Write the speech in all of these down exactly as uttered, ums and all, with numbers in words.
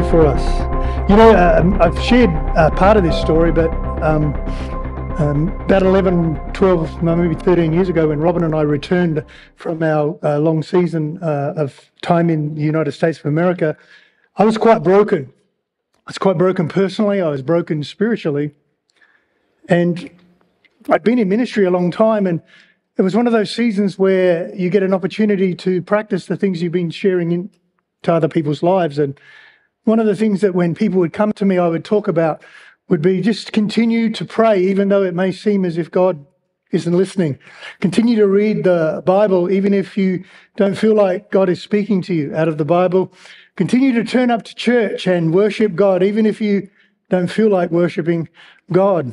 for us. You know, uh, I've shared uh, part of this story, but um, um, about eleven, twelve, no, maybe thirteen years ago, when Robin and I returned from our uh, long season uh, of time in the United States of America, I was quite broken. I was quite broken personally. I was broken spiritually. And I'd been in ministry a long time, and it was one of those seasons where you get an opportunity to practice the things you've been sharing in, to other people's lives. And one of the things that when people would come to me, I would talk about would be just continue to pray, even though it may seem as if God isn't listening. Continue to read the Bible, even if you don't feel like God is speaking to you out of the Bible. Continue to turn up to church and worship God, even if you don't feel like worshiping God.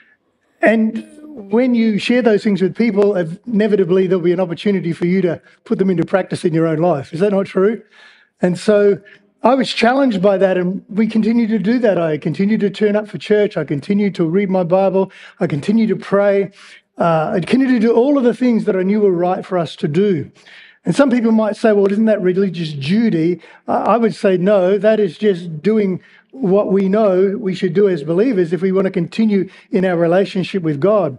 And when you share those things with people, inevitably there'll be an opportunity for you to put them into practice in your own life. Is that not true? And so I was challenged by that, and we continue to do that. I continue to turn up for church. I continue to read my Bible. I continue to pray. Uh, I continue to do all of the things that I knew were right for us to do. And some people might say, well, isn't that religious duty? Uh, I would say, no, that is just doing what we know we should do as believers if we want to continue in our relationship with God.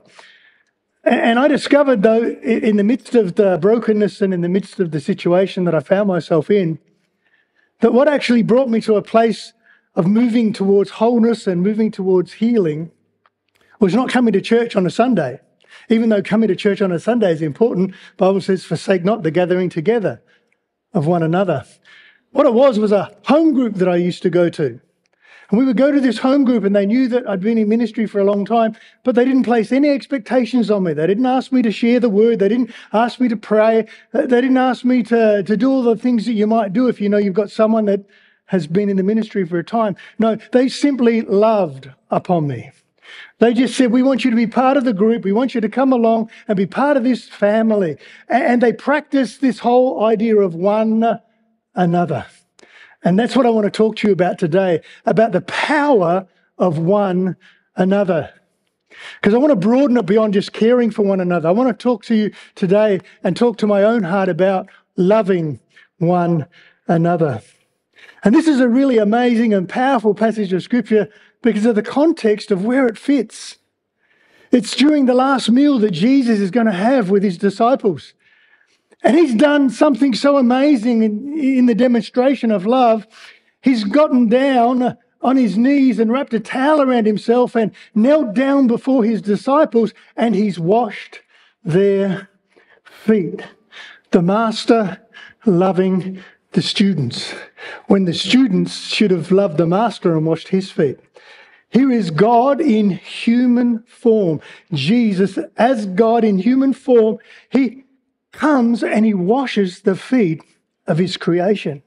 And I discovered, though, in the midst of the brokenness and in the midst of the situation that I found myself in, that what actually brought me to a place of moving towards wholeness and moving towards healing was not coming to church on a Sunday. Even though coming to church on a Sunday is important, the Bible says, forsake not the gathering together of one another. What it was was a home group that I used to go to. And we would go to this home group, and they knew that I'd been in ministry for a long time, but they didn't place any expectations on me. They didn't ask me to share the word. They didn't ask me to pray. They didn't ask me to, to do all the things that you might do if you know you've got someone that has been in the ministry for a time. No, they simply loved upon me. They just said, we want you to be part of the group. We want you to come along and be part of this family. And they practiced this whole idea of one another. And that's what I want to talk to you about today, about the power of one another. Because I want to broaden it beyond just caring for one another. I want to talk to you today and talk to my own heart about loving one another. And this is a really amazing and powerful passage of Scripture because of the context of where it fits. It's during the last meal that Jesus is going to have with his disciples. And he's done something so amazing in, in the demonstration of love. He's gotten down on his knees and wrapped a towel around himself and knelt down before his disciples, and he's washed their feet. The master loving the students, when the students should have loved the master and washed his feet. Here is God in human form. Jesus, as God in human form, he comes and he washes the feet of his creation.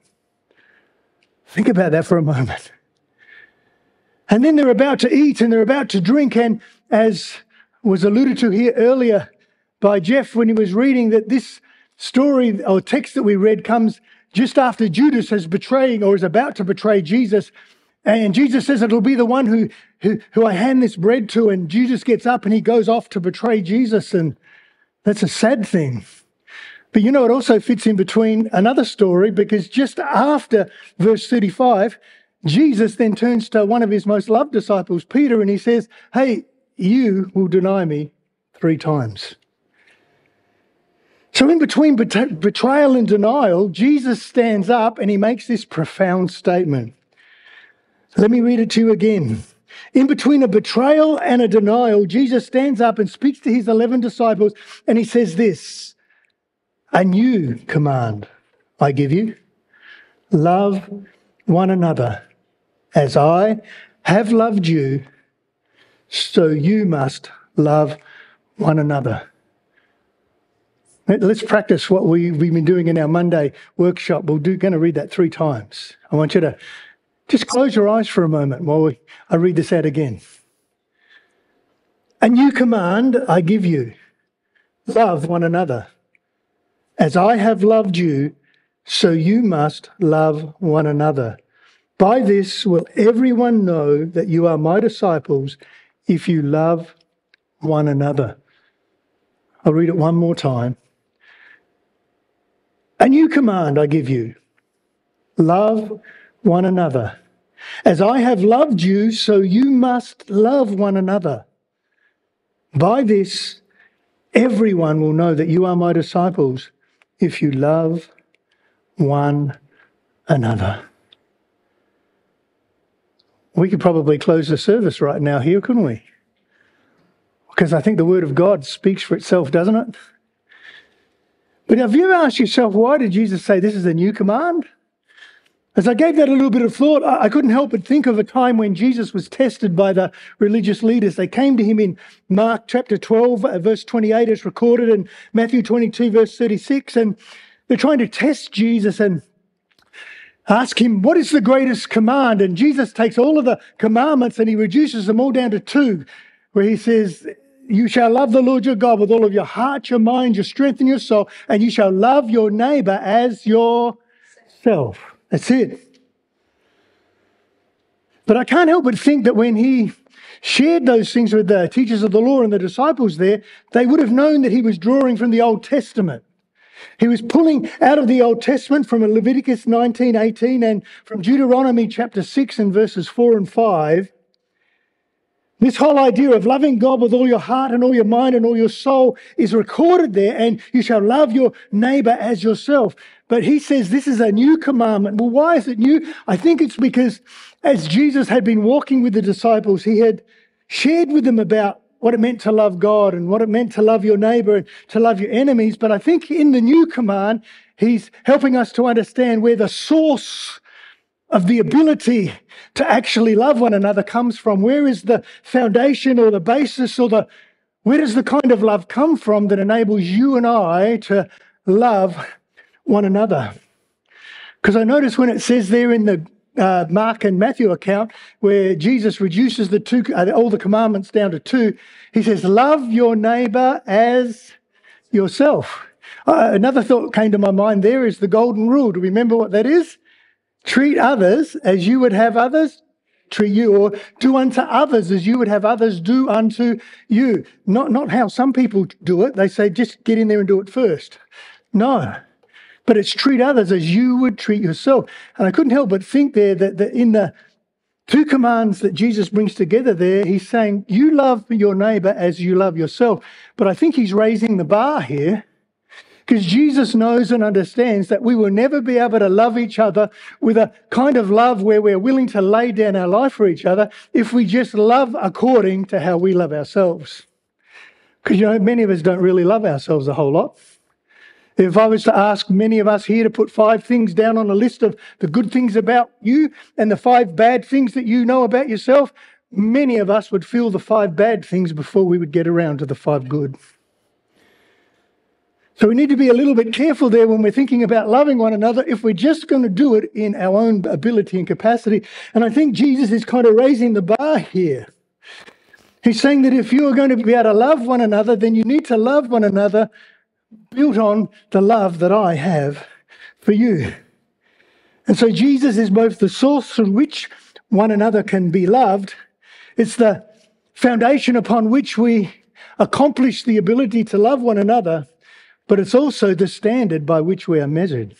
Think about that for a moment. And then they're about to eat and they're about to drink. And as was alluded to here earlier by Jeff when he was reading, that this story or text that we read comes just after Judas is betraying or is about to betray Jesus. And Jesus says, it'll be the one who, who, who I hand this bread to. And Judas gets up and he goes off to betray Jesus. And that's a sad thing. But you know, it also fits in between another story, because just after verse thirty-five, Jesus then turns to one of his most loved disciples, Peter, and he says, hey, you will deny me three times. So in between bet- betrayal and denial, Jesus stands up and he makes this profound statement. Let me read it to you again. In between a betrayal and a denial, Jesus stands up and speaks to his eleven disciples, and he says this: a new command I give you, love one another. As I have loved you, so you must love one another. Let's practice what we, we've been doing in our Monday workshop. We're do, going to read that three times. I want you to just close your eyes for a moment while we, I read this out again. A new command I give you, love one another. As I have loved you, so you must love one another. By this will everyone know that you are my disciples, if you love one another. I'll read it one more time. A new command I give you, love one another. As I have loved you, so you must love one another. By this, everyone will know that you are my disciples, if you love one another. We could probably close the service right now here, couldn't we? Because I think the Word of God speaks for itself, doesn't it? But have you ever asked yourself, why did Jesus say this is a new command? As I gave that a little bit of thought, I couldn't help but think of a time when Jesus was tested by the religious leaders. They came to him in Mark chapter twelve, verse twenty-eight, as recorded, and Matthew twenty-two, verse thirty-six, and they're trying to test Jesus and ask him, what is the greatest command? And Jesus takes all of the commandments and he reduces them all down to two, where he says, you shall love the Lord your God with all of your heart, your mind, your strength, and your soul, and you shall love your neighbour as yourself. That's it. But I can't help but think that when he shared those things with the teachers of the law and the disciples there, they would have known that he was drawing from the Old Testament. He was pulling out of the Old Testament from Leviticus nineteen eighteen and from Deuteronomy chapter six and verses four and five. This whole idea of loving God with all your heart and all your mind and all your soul is recorded there, and you shall love your neighbour as yourself. But he says this is a new commandment. Well, why is it new? I think it's because as Jesus had been walking with the disciples, he had shared with them about what it meant to love God and what it meant to love your neighbour and to love your enemies. But I think in the new command, he's helping us to understand where the source of the ability to actually love one another comes from. Where is the foundation or the basis or the, where does the kind of love come from that enables you and I to love one another? Because I notice when it says there in the uh, Mark and Matthew account where Jesus reduces the two, uh, all the commandments down to two, he says, love your neighbour as yourself. Uh, another thought came to my mind there is the golden rule. Do you remember what that is? Treat others as you would have others treat you, or do unto others as you would have others do unto you. Not, not how some people do it. They say, just get in there and do it first. No. But it's treat others as you would treat yourself. And I couldn't help but think there that, that in the two commands that Jesus brings together there, he's saying, you love your neighbour as you love yourself. But I think he's raising the bar here, because Jesus knows and understands that we will never be able to love each other with a kind of love where we're willing to lay down our life for each other if we just love according to how we love ourselves. Because, you know, many of us don't really love ourselves a whole lot. If I was to ask many of us here to put five things down on a list of the good things about you and the five bad things that you know about yourself, many of us would feel the five bad things before we would get around to the five good. So we need to be a little bit careful there when we're thinking about loving one another if we're just going to do it in our own ability and capacity. And I think Jesus is kind of raising the bar here. He's saying that if you are going to be able to love one another, then you need to love one another built on the love that I have for you. And so Jesus is both the source from which one another can be loved. It's the foundation upon which we accomplish the ability to love one another. But it's also the standard by which we are measured.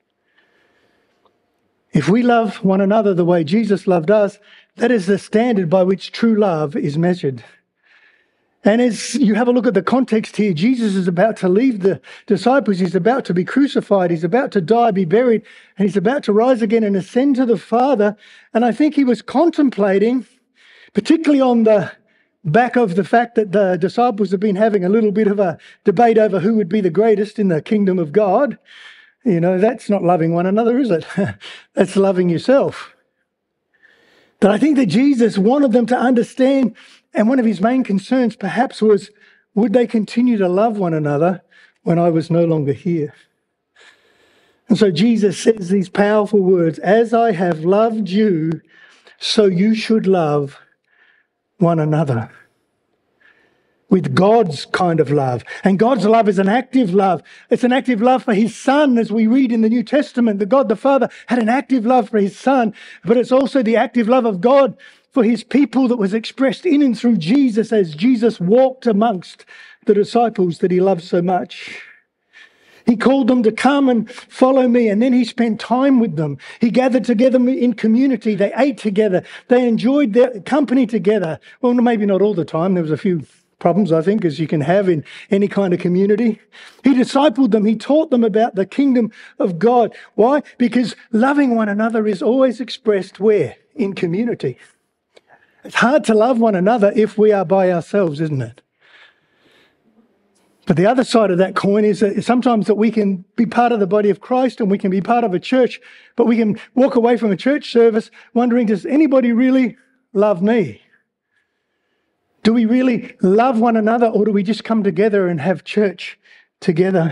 If we love one another the way Jesus loved us, that is the standard by which true love is measured. And as you have a look at the context here, Jesus is about to leave the disciples. He's about to be crucified. He's about to die, be buried, and he's about to rise again and ascend to the Father. And I think he was contemplating, particularly on the back of the fact that the disciples have been having a little bit of a debate over who would be the greatest in the kingdom of God. You know, that's not loving one another, is it? That's loving yourself. But I think that Jesus wanted them to understand, and one of his main concerns perhaps was, would they continue to love one another when I was no longer here? And so Jesus says these powerful words, as I have loved you, so you should love one another. With God's kind of love. And God's love is an active love. It's an active love for his Son, as we read in the New Testament. That God the Father had an active love for his Son, but it's also the active love of God for his people that was expressed in and through Jesus as Jesus walked amongst the disciples that he loved so much. He called them to come and follow me, and then he spent time with them. He gathered together in community. They ate together. They enjoyed their company together. Well, maybe not all the time. There was a few problems, I think, as you can have in any kind of community. He discipled them. He taught them about the kingdom of God. Why? Because loving one another is always expressed where? In community. It's hard to love one another if we are by ourselves, isn't it? But the other side of that coin is that sometimes that we can be part of the body of Christ and we can be part of a church, but we can walk away from a church service wondering, does anybody really love me? Do we really love one another, or do we just come together and have church together?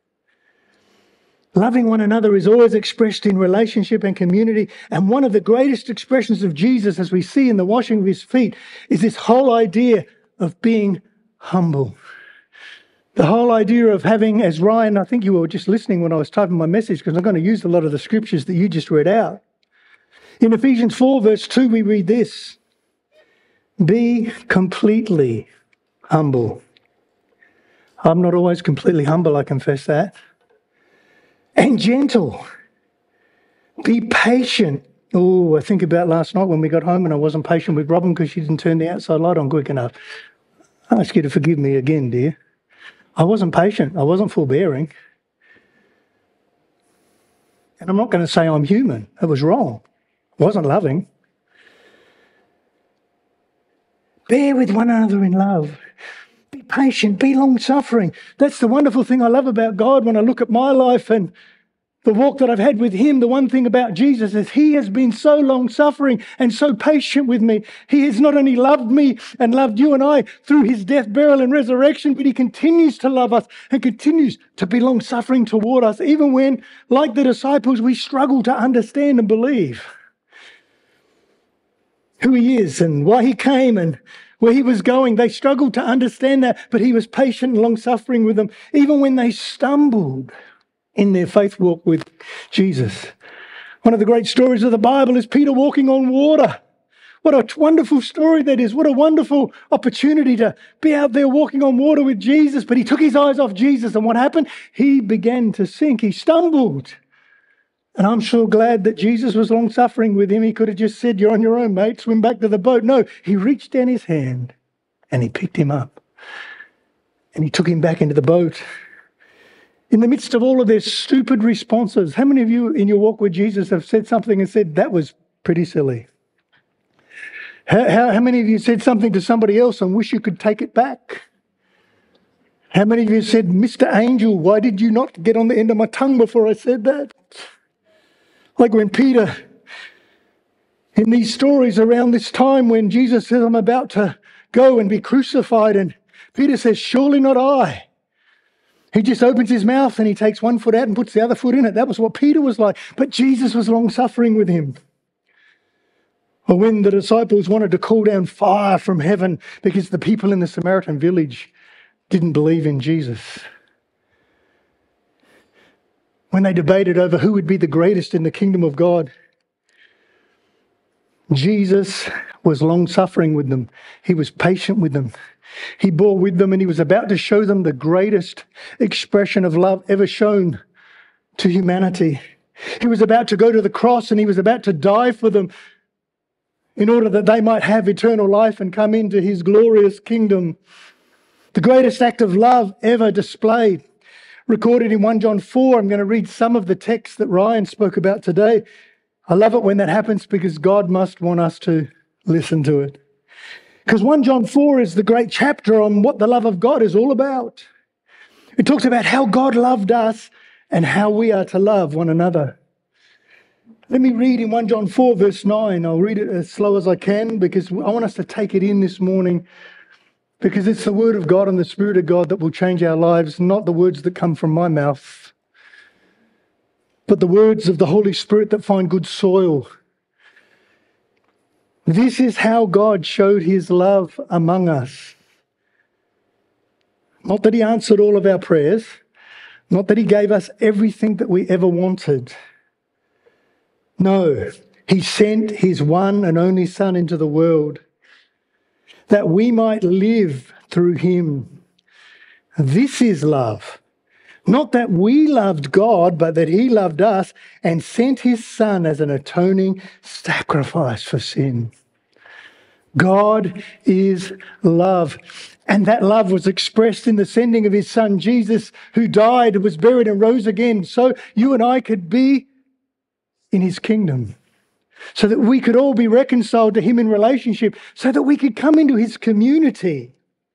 Loving one another is always expressed in relationship and community. And one of the greatest expressions of Jesus, as we see in the washing of his feet, is this whole idea of being humble. The whole idea of having, as Ryan, I think you were just listening when I was typing my message, because I'm going to use a lot of the scriptures that you just read out. In Ephesians four, verse two, we read this: be completely humble. I'm not always completely humble, I confess that. And gentle. Be patient. Oh, I think about last night when we got home and I wasn't patient with Robin because she didn't turn the outside light on quick enough. I ask you to forgive me again, dear. I wasn't patient. I wasn't forbearing. And I'm not going to say I'm human. It was wrong. I wasn't loving. Bear with one another in love. Be patient. Be long-suffering. That's the wonderful thing I love about God when I look at my life and the walk that I've had with him. The one thing about Jesus is he has been so long-suffering and so patient with me. He has not only loved me and loved you and I through his death, burial and resurrection, but he continues to love us and continues to be long-suffering toward us, even when, like the disciples, we struggle to understand and believe who he is and why he came and where he was going. They struggled to understand that, but he was patient and long-suffering with them, even when they stumbled in their faith walk with Jesus. One of the great stories of the Bible is Peter walking on water. What a wonderful story that is. What a wonderful opportunity to be out there walking on water with Jesus. But he took his eyes off Jesus, and what happened? He began to sink. He stumbled. And I'm sure glad that Jesus was long-suffering with him. He could have just said, you're on your own, mate, swim back to the boat. No, he reached down his hand and he picked him up. And he took him back into the boat. In the midst of all of their stupid responses, how many of you in your walk with Jesus have said something and said, that was pretty silly? How, how, how many of you said something to somebody else and wish you could take it back? How many of you said, Mister Angel, why did you not get on the end of my tongue before I said that? Like when Peter, in these stories around this time when Jesus says, I'm about to go and be crucified, and Peter says, surely not I. He just opens his mouth and he takes one foot out and puts the other foot in it. That was what Peter was like. But Jesus was long-suffering with him. Or when the disciples wanted to call down fire from heaven because the people in the Samaritan village didn't believe in Jesus. When they debated over who would be the greatest in the kingdom of God, Jesus was long-suffering with them. He was patient with them. He bore with them, and he was about to show them the greatest expression of love ever shown to humanity. He was about to go to the cross, and he was about to die for them in order that they might have eternal life and come into his glorious kingdom. The greatest act of love ever displayed, recorded in First John four. I'm going to read some of the text that Ryan spoke about today. I love it when that happens because God must want us to listen to it. Because First John four is the great chapter on what the love of God is all about. It talks about how God loved us and how we are to love one another. Let me read in First John four verse nine. I'll read it as slow as I can because I want us to take it in this morning, because it's the word of God and the Spirit of God that will change our lives, not the words that come from my mouth, but the words of the Holy Spirit that find good soil. This is how God showed his love among us. Not that he answered all of our prayers, not that he gave us everything that we ever wanted. No, he sent his one and only Son into the world that we might live through him. This is love. Not that we loved God, but that he loved us and sent his Son as an atoning sacrifice for sin. God is love. And that love was expressed in the sending of his Son, Jesus, who died, was buried and rose again, so you and I could be in his kingdom, so that we could all be reconciled to him in relationship, so that we could come into his community.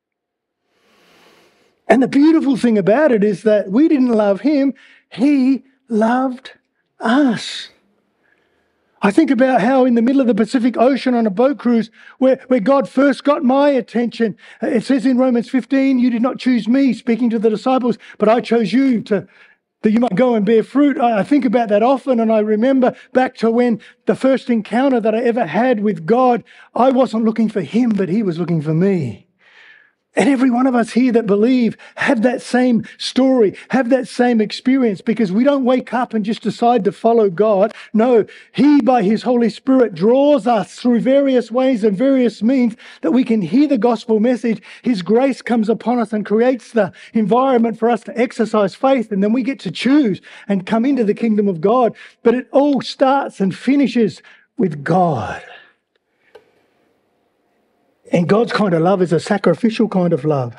And the beautiful thing about it is that we didn't love him, he loved us. I think about how in the middle of the Pacific Ocean on a boat cruise where, where God first got my attention. It says in Romans fifteen, you did not choose me, speaking to the disciples, but I chose you to that you might go and bear fruit. I, I think about that often, and I remember back to when the first encounter that I ever had with God, I wasn't looking for him, but he was looking for me. And every one of us here that believe have that same story, have that same experience, because we don't wake up and just decide to follow God. No, he, by his Holy Spirit, draws us through various ways and various means that we can hear the gospel message. His grace comes upon us and creates the environment for us to exercise faith, and then we get to choose and come into the kingdom of God. But it all starts and finishes with God. And God's kind of love is a sacrificial kind of love.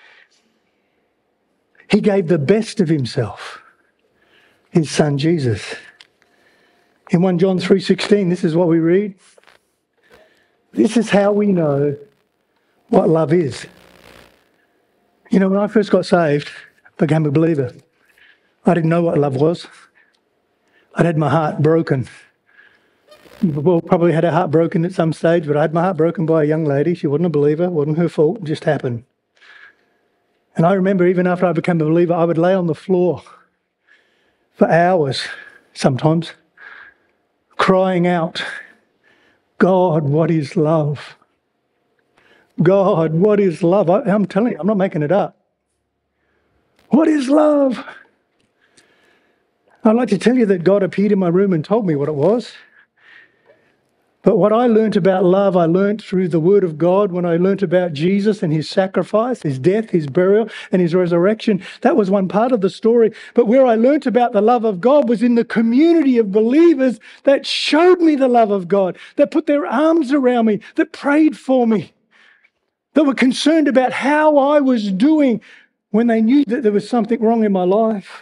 He gave the best of himself, his Son Jesus. In First John three sixteen, this is what we read. This is how we know what love is. You know, when I first got saved, became a believer, I didn't know what love was. I'd had my heart broken. We've all probably had our heart broken at some stage, but I had my heart broken by a young lady. She wasn't a believer, wasn't her fault, it just happened. And I remember even after I became a believer, I would lay on the floor for hours, sometimes, crying out, God, what is love? God, what is love? I, I'm telling you, I'm not making it up. What is love? I'd like to tell you that God appeared in my room and told me what it was. But what I learnt about love, I learnt through the Word of God when I learnt about Jesus and his sacrifice, his death, his burial, and his resurrection. That was one part of the story. But where I learnt about the love of God was in the community of believers that showed me the love of God, that put their arms around me, that prayed for me, that were concerned about how I was doing when they knew that there was something wrong in my life.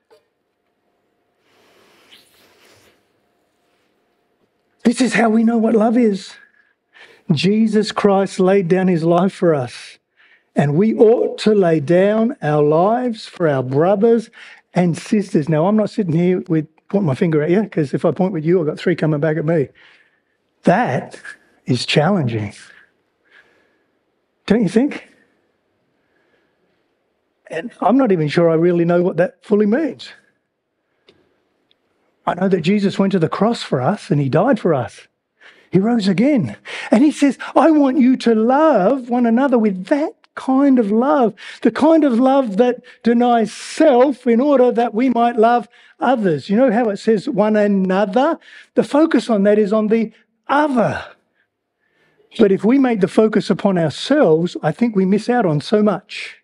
This is how we know what love is. Jesus Christ laid down his life for us, and we ought to lay down our lives for our brothers and sisters. Now, I'm not sitting here with pointing my finger at you, because if I point with you, I've got three coming back at me. That is challenging. Don't you think? And I'm not even sure I really know what that fully means. I know that Jesus went to the cross for us and he died for us. He rose again. And he says, I want you to love one another with that kind of love, the kind of love that denies self in order that we might love others. You know how it says one another? The focus on that is on the other. But if we make the focus upon ourselves, I think we miss out on so much.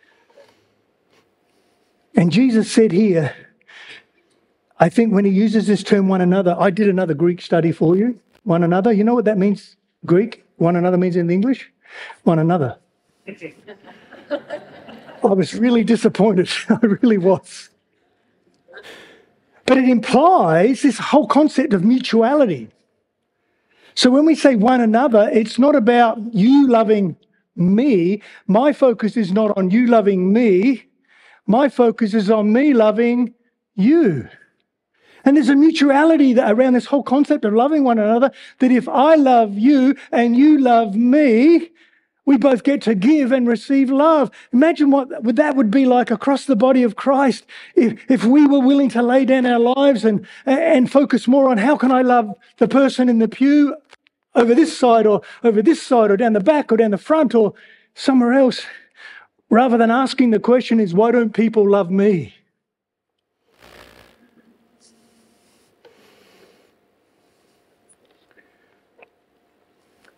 And Jesus said here, I think when he uses this term one another, I did another Greek study for you. One another, you know what that means? Greek, one another means in English? One another. I was really disappointed. I really was. But it implies this whole concept of mutuality. So when we say one another, it's not about you loving me. My focus is not on you loving me. My focus is on me loving you. And there's a mutuality that around this whole concept of loving one another, that if I love you and you love me, we both get to give and receive love. Imagine what that would be like across the body of Christ if, if we were willing to lay down our lives and, and focus more on how can I love the person in the pew over this side or over this side or down the back or down the front or somewhere else, rather than asking the question is, why don't people love me?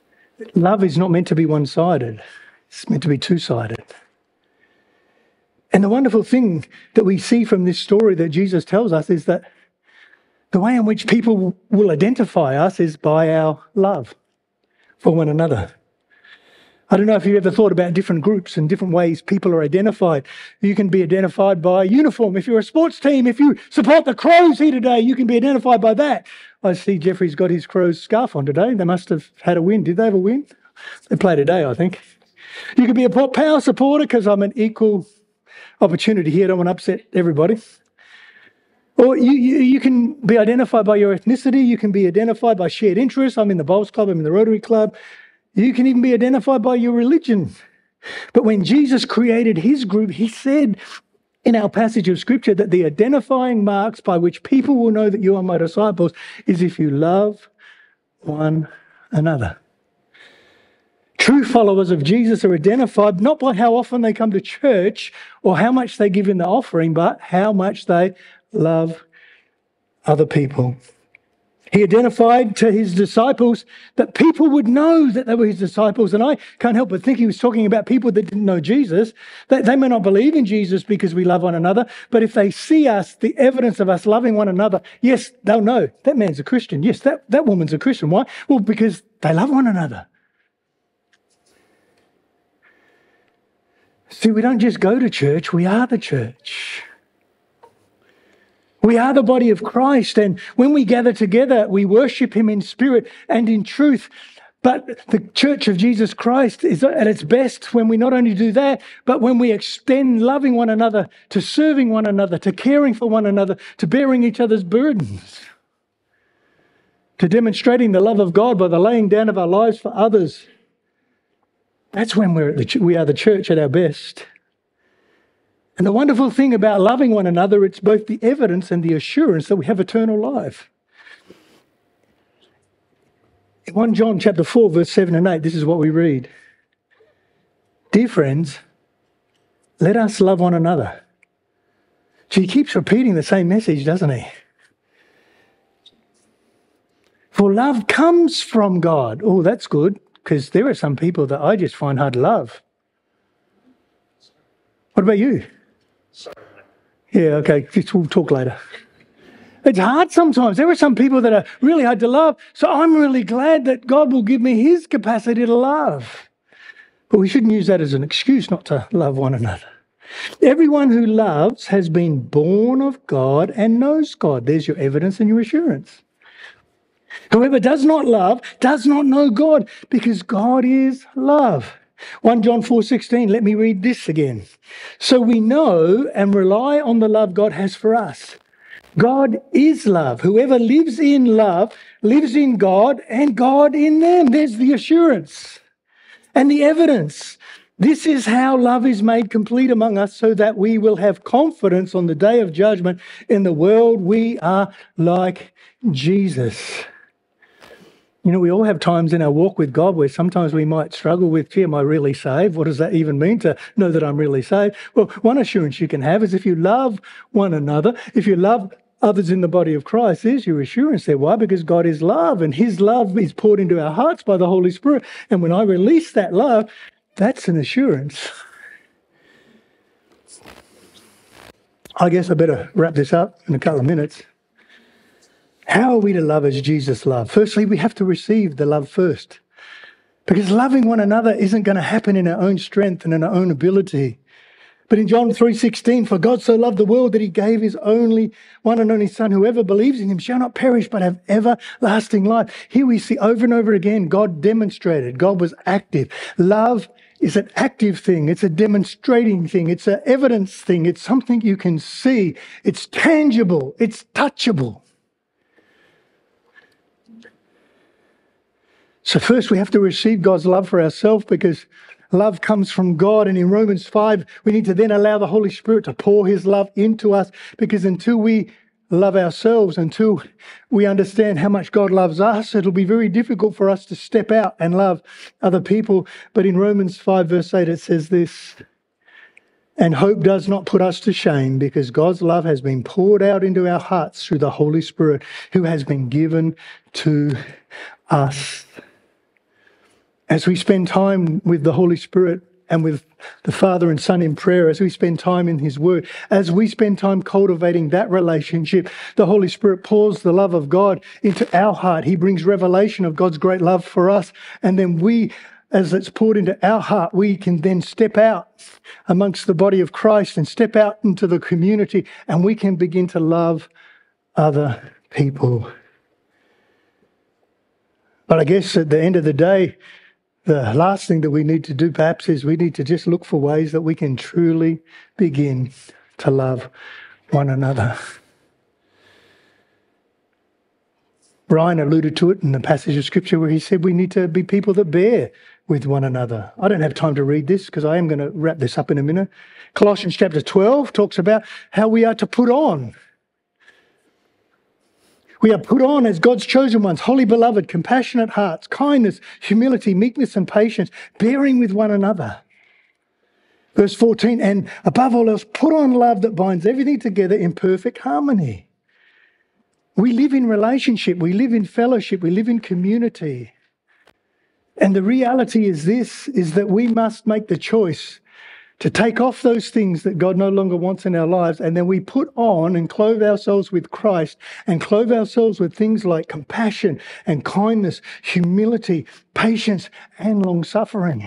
Love is not meant to be one-sided. It's meant to be two-sided. And the wonderful thing that we see from this story that Jesus tells us is that the way in which people will identify us is by our love for one another. I don't know if you've ever thought about different groups and different ways people are identified. You can be identified by uniform. If you're a sports team, if you support the Crows here today, you can be identified by that. I see Jeffrey's got his Crows scarf on today. They must have had a win. Did they have a win? They played today, I think. You can be a Power supporter because I'm an equal opportunity here. I don't want to upset everybody. Or you, you, you can be identified by your ethnicity. You can be identified by shared interests. I'm in the Bowls Club. I'm in the Rotary Club. You can even be identified by your religion. But when Jesus created his group, he said in our passage of scripture that the identifying marks by which people will know that you are my disciples is if you love one another. True followers of Jesus are identified not by how often they come to church or how much they give in the offering, but how much they love other people. He identified to his disciples that people would know that they were his disciples. And I can't help but think he was talking about people that didn't know Jesus. They, they may not believe in Jesus because we love one another, but if they see us, the evidence of us loving one another, yes, they'll know that man's a Christian. Yes, that, that woman's a Christian. Why? Well, because they love one another. See, we don't just go to church, we are the church. We are the body of Christ, and when we gather together, we worship him in spirit and in truth. But the church of Jesus Christ is at its best when we not only do that, but when we extend loving one another, to serving one another, to caring for one another, to bearing each other's burdens, to demonstrating the love of God by the laying down of our lives for others. That's when we're at the ch- we are the church at our best. And the wonderful thing about loving one another, it's both the evidence and the assurance that we have eternal life. In First John chapter four, verse seven and eight, this is what we read. Dear friends, let us love one another. So he keeps repeating the same message, doesn't he? For love comes from God. Oh, that's good, because there are some people that I just find hard to love. What about you? Sorry. Yeah, okay, we'll talk later. It's hard sometimes. There are some people that are really hard to love. So I'm really glad that God will give me his capacity to love. But we shouldn't use that as an excuse not to love one another. Everyone who loves has been born of God and knows God. There's your evidence and your assurance. Whoever does not love does not know God, because God is love. First John four sixteen, let me read this again. So we know and rely on the love God has for us. God is love. Whoever lives in love lives in God and God in them. There's the assurance and the evidence. This is how love is made complete among us, so that we will have confidence on the day of judgment. In the world, we are like Jesus. You know, we all have times in our walk with God where sometimes we might struggle with, gee, am I really saved? What does that even mean to know that I'm really saved? Well, one assurance you can have is if you love one another, if you love others in the body of Christ, there's your assurance there. Why? Because God is love, and his love is poured into our hearts by the Holy Spirit. And when I release that love, that's an assurance. I guess I better wrap this up in a couple of minutes. How are we to love as Jesus loved? Firstly, we have to receive the love first. Because loving one another isn't going to happen in our own strength and in our own ability. But in John three sixteen, for God so loved the world that he gave his only one and only Son. Whoever believes in him shall not perish but have everlasting life. Here we see over and over again, God demonstrated. God was active. Love is an active thing. It's a demonstrating thing. It's an evidence thing. It's something you can see. It's tangible. It's touchable. So first we have to receive God's love for ourselves, because love comes from God. And in Romans five, we need to then allow the Holy Spirit to pour his love into us, because until we love ourselves, until we understand how much God loves us, it'll be very difficult for us to step out and love other people. But in Romans five verse eight, it says this, and hope does not put us to shame, because God's love has been poured out into our hearts through the Holy Spirit who has been given to us. As we spend time with the Holy Spirit and with the Father and Son in prayer, as we spend time in his word, as we spend time cultivating that relationship, the Holy Spirit pours the love of God into our heart. He brings revelation of God's great love for us. And then we, as it's poured into our heart, we can then step out amongst the body of Christ and step out into the community, and we can begin to love other people. But I guess at the end of the day, the last thing that we need to do perhaps is we need to just look for ways that we can truly begin to love one another. Brian alluded to it in the passage of Scripture where he said we need to be people that bear with one another. I don't have time to read this because I am going to wrap this up in a minute. Colossians chapter twelve talks about how we are to put on. We are put on as God's chosen ones, holy beloved, compassionate hearts, kindness, humility, meekness and patience, bearing with one another. Verse fourteen, and above all else, put on love that binds everything together in perfect harmony. We live in relationship, we live in fellowship, we live in community. And the reality is this, is that we must make the choice to take off those things that God no longer wants in our lives, and then we put on and clothe ourselves with Christ and clothe ourselves with things like compassion and kindness, humility, patience, and long-suffering.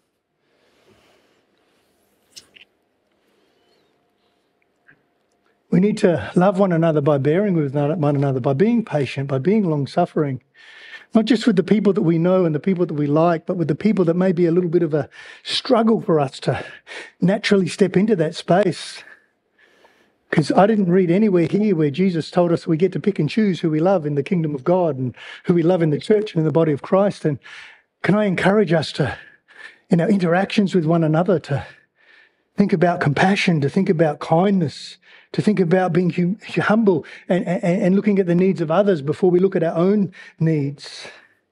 We need to love one another by bearing with one another, by being patient, by being long-suffering. Not just with the people that we know and the people that we like, but with the people that may be a little bit of a struggle for us to naturally step into that space. Because I didn't read anywhere here where Jesus told us we get to pick and choose who we love in the kingdom of God and who we love in the church and in the body of Christ. And can I encourage us to, in our interactions with one another, to think about compassion, to think about kindness, to think about being hum- humble and, and, and looking at the needs of others before we look at our own needs.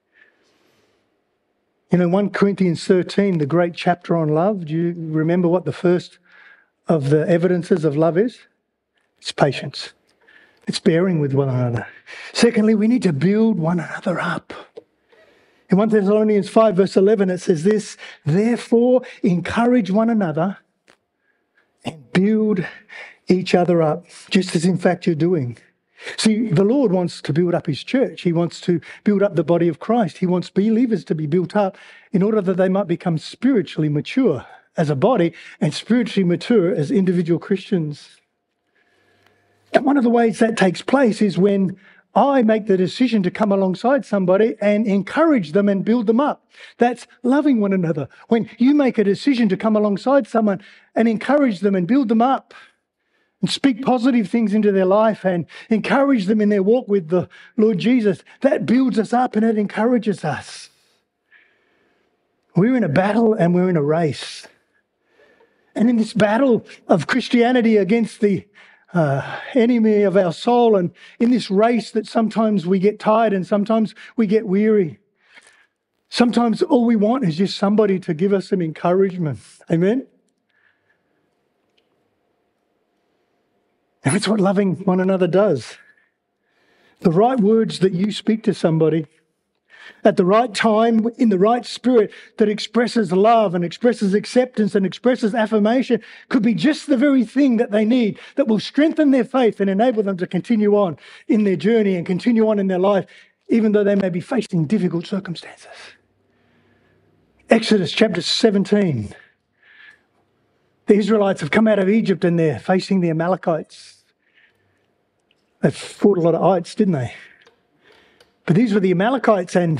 You know, First Corinthians thirteen, the great chapter on love, do you remember what the first of the evidences of love is? It's patience. It's bearing with one another. Secondly, we need to build one another up. In First Thessalonians five, verse eleven, it says this, therefore encourage one another and build each other up, just as in fact you're doing. See, the Lord wants to build up his church. He wants to build up the body of Christ. He wants believers to be built up in order that they might become spiritually mature as a body and spiritually mature as individual Christians. And one of the ways that takes place is when I make the decision to come alongside somebody and encourage them and build them up. That's loving one another. When you make a decision to come alongside someone and encourage them and build them up and speak positive things into their life and encourage them in their walk with the Lord Jesus, that builds us up and it encourages us. We're in a battle and we're in a race. And in this battle of Christianity against the Uh, enemy of our soul, and in this race that sometimes we get tired and sometimes we get weary. Sometimes all we want is just somebody to give us some encouragement. Amen? And that's what loving one another does. The right words that you speak to somebody at the right time, in the right spirit that expresses love and expresses acceptance and expresses affirmation could be just the very thing that they need that will strengthen their faith and enable them to continue on in their journey and continue on in their life, even though they may be facing difficult circumstances. Exodus chapter seventeen. The Israelites have come out of Egypt and they're facing the Amalekites. They fought a lot of ites, didn't they? But these were the Amalekites, and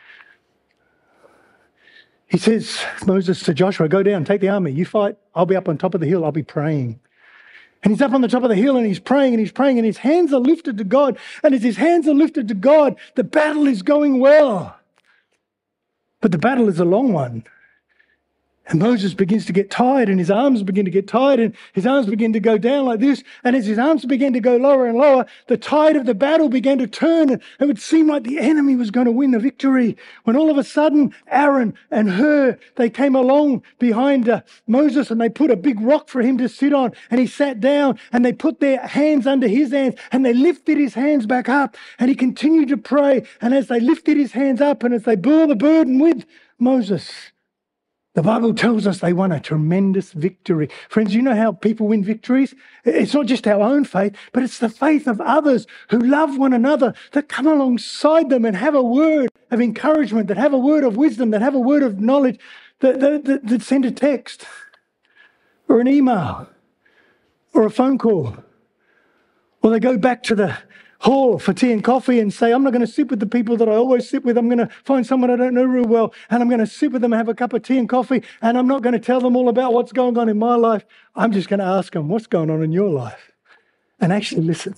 he says, Moses to Joshua, go down, take the army, you fight, I'll be up on top of the hill, I'll be praying. And he's up on the top of the hill and he's praying and he's praying and his hands are lifted to God. And as his hands are lifted to God, the battle is going well. But the battle is a long one. And Moses begins to get tired and his arms begin to get tired and his arms begin to go down like this. And as his arms began to go lower and lower, the tide of the battle began to turn and it would seem like the enemy was going to win the victory. When all of a sudden, Aaron and Hur, they came along behind uh, Moses and they put a big rock for him to sit on. And he sat down and they put their hands under his hands and they lifted his hands back up. And he continued to pray. And as they lifted his hands up and as they bore the burden with Moses, The Bible tells us they won a tremendous victory. Friends, you know how people win victories? It's not just our own faith, but it's the faith of others who love one another, that come alongside them and have a word of encouragement, that have a word of wisdom, that have a word of knowledge, that, that, that, that send a text or an email or a phone call. Or they go back to the hall for tea and coffee and say, I'm not going to sit with the people that I always sit with. I'm going to find someone I don't know real well, and I'm going to sit with them and have a cup of tea and coffee, and I'm not going to tell them all about what's going on in my life. I'm just going to ask them, what's going on in your life? And actually listen.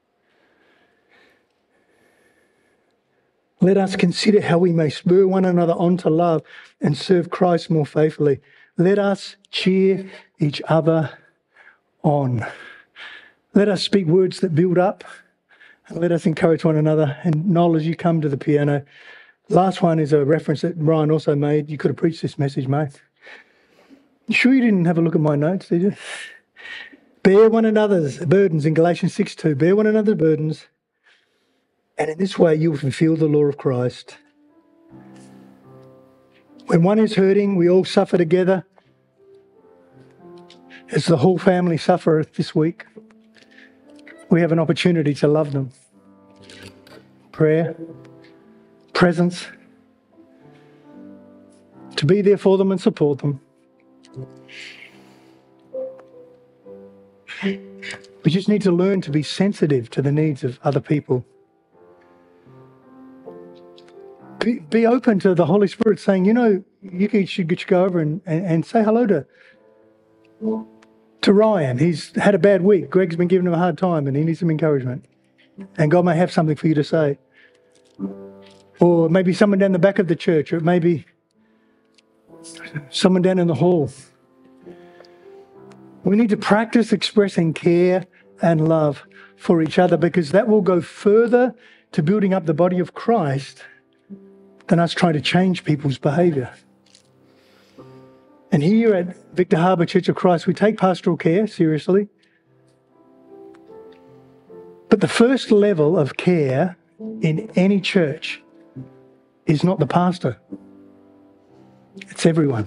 Let us consider how we may spur one another on to love and serve Christ more faithfully. Let us cheer each other on. Let us speak words that build up. Let us encourage one another. And Noel, as you come to the piano, last one is a reference that Ryan also made. You could have preached this message, mate. You sure you didn't have a look at my notes, did you? Bear one another's burdens in Galatians six two. Bear one another's burdens, and in this way you will fulfill the law of Christ. When one is hurting, we all suffer together. As the whole family suffer this week, we have an opportunity to love them. Prayer, presence, to be there for them and support them. We just need to learn to be sensitive to the needs of other people. Be, be open to the Holy Spirit saying, you know, you should go over and, and, and say hello to To Ryan. He's had a bad week. Greg's been giving him a hard time and he needs some encouragement. And God may have something for you to say. Or maybe someone down the back of the church, or it may be someone down in the hall. We need to practice expressing care and love for each other, because that will go further to building up the body of Christ than us trying to change people's behaviour. And here at Victor Harbour Church of Christ, we take pastoral care seriously. But the first level of care in any church is not the pastor. It's everyone.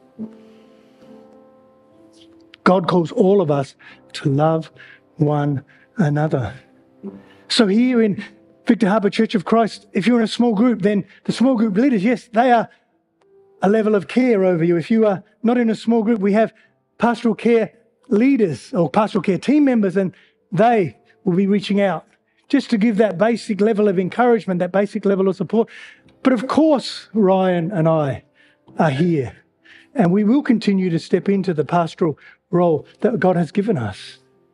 God calls all of us to love one another. So here in Victor Harbour Church of Christ, if you're in a small group, then the small group leaders, yes, they are a level of care over you. If you are not in a small group, we have pastoral care leaders or pastoral care team members, and they will be reaching out just to give that basic level of encouragement, that basic level of support. But of course, Ryan and I are here, and we will continue to step into the pastoral role that God has given us.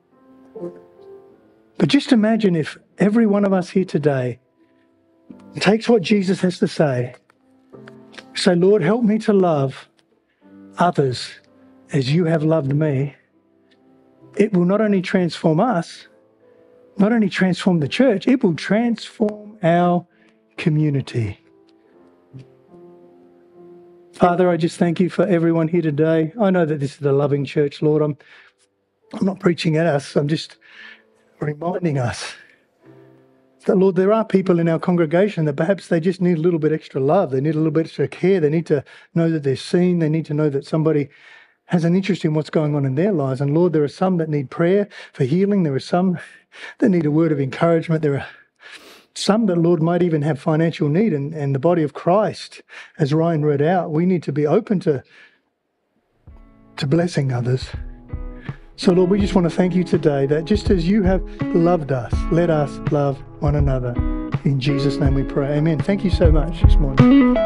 But just imagine if every one of us here today takes what Jesus has to say, say, Lord, help me to love others as you have loved me. It will not only transform us, not only transform the church, it will transform our community. Father, I just thank you for everyone here today. I know that this is a loving church, Lord. I'm, I'm not preaching at us. I'm just reminding us that, Lord, there are people in our congregation that perhaps they just need a little bit extra love. They need a little bit extra care. They need to know that they're seen. They need to know that somebody has an interest in what's going on in their lives. And Lord, there are some that need prayer for healing. There are some that need a word of encouragement. There are some that, Lord, might even have financial need. And, and the body of Christ, as Ryan read out, we need to be open to, to blessing others. So, Lord, we just want to thank you today that just as you have loved us, let us love one another. In Jesus' name we pray. Amen. Thank you so much this morning.